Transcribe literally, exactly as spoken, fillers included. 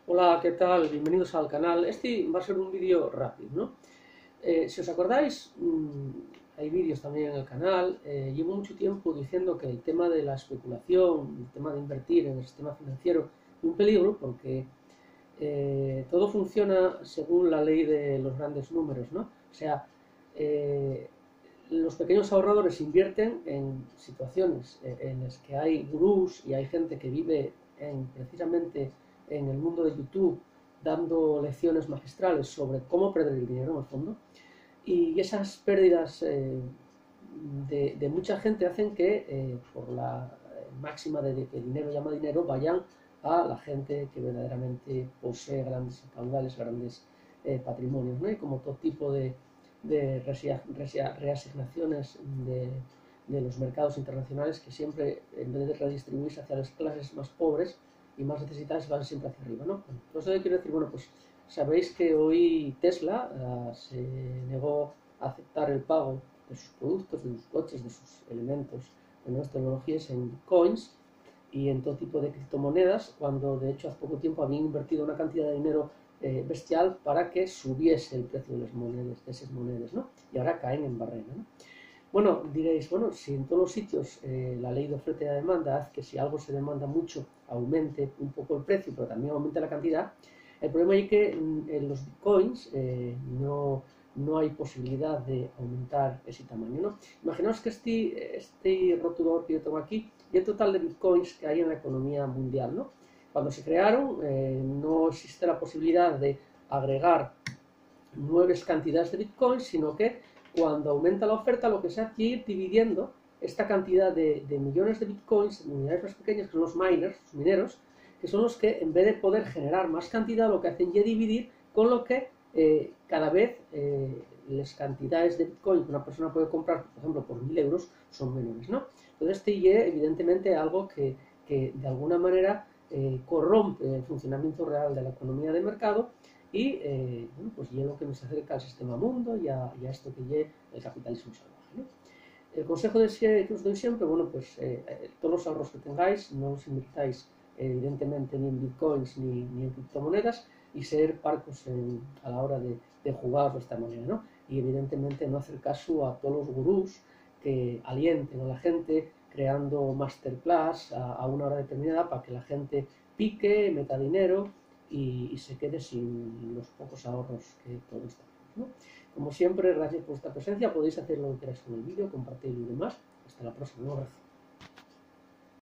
Hola, ¿qué tal? Bienvenidos al canal. Este va a ser un vídeo rápido, ¿no? Eh, si os acordáis, mmm, hay vídeos también en el canal. Eh, llevo mucho tiempo diciendo que el tema de la especulación, el tema de invertir en el sistema financiero es un peligro porque eh, todo funciona según la ley de los grandes números, ¿no? O sea, eh, los pequeños ahorradores invierten en situaciones eh, en las que hay gurús y hay gente que vive en, precisamente en el mundo de YouTube dando lecciones magistrales sobre cómo perder el dinero en el fondo, y esas pérdidas eh, de, de, mucha gente hacen que eh, por la máxima de, de que dinero llama dinero vayan a la gente que verdaderamente posee grandes caudales, grandes eh, patrimonios, ¿no? Y como todo tipo de, de reasignaciones de, de los mercados internacionales, que siempre, en vez de redistribuirse hacia las clases más pobres y más necesitadas, van siempre hacia arriba, ¿no? Entonces quiero decir, bueno, pues sabéis que hoy Tesla uh, se negó a aceptar el pago de sus productos, de sus coches, de sus elementos, de nuevas tecnologías en bitcoins y en todo tipo de criptomonedas, cuando de hecho hace poco tiempo habían invertido una cantidad de dinero eh, bestial para que subiese el precio de las monedas, de esas monedas, ¿no? Y ahora caen en barrena, ¿no? Bueno, diréis, bueno, si en todos los sitios eh, la ley de oferta y de demanda hace que si algo se demanda mucho aumente un poco el precio, pero también aumente la cantidad, el problema es que en los bitcoins eh, no, no hay posibilidad de aumentar ese tamaño, ¿no? Imaginaos que este, este rotulador que yo tengo aquí y el total de bitcoins que hay en la economía mundial, ¿no? Cuando se crearon eh, no existe la posibilidad de agregar nuevas cantidades de bitcoins, sino que cuando aumenta la oferta lo que se hace es ir dividiendo esta cantidad de, de millones de bitcoins en unidades más pequeñas, que son los miners, los mineros, que son los que en vez de poder generar más cantidad lo que hacen es dividir, con lo que eh, cada vez eh, las cantidades de bitcoin que una persona puede comprar, por ejemplo, por mil euros, son menores, ¿no? Entonces este es evidentemente algo que, que de alguna manera eh, corrompe el funcionamiento real de la economía de mercado y eh, bueno, pues y es lo que nos acerca al sistema mundo y a, y a esto que es el capitalismo salvaje, ¿no? El consejo de, que os doy siempre, bueno, pues eh, todos los ahorros que tengáis, no os invirtáis evidentemente ni en bitcoins ni, ni en criptomonedas, y ser parcos en, a la hora de, de jugar de esta manera, ¿no? Y evidentemente no hacer caso a todos los gurús que alienten a la gente creando masterclass a, a una hora determinada para que la gente pique, meta dinero y, y se quede sin los pocos ahorros que todos tenemos, ¿no? Como siempre, gracias por vuestra presencia. Podéis hacer lo que queráis con el vídeo, compartirlo y demás. Hasta la próxima. Un abrazo.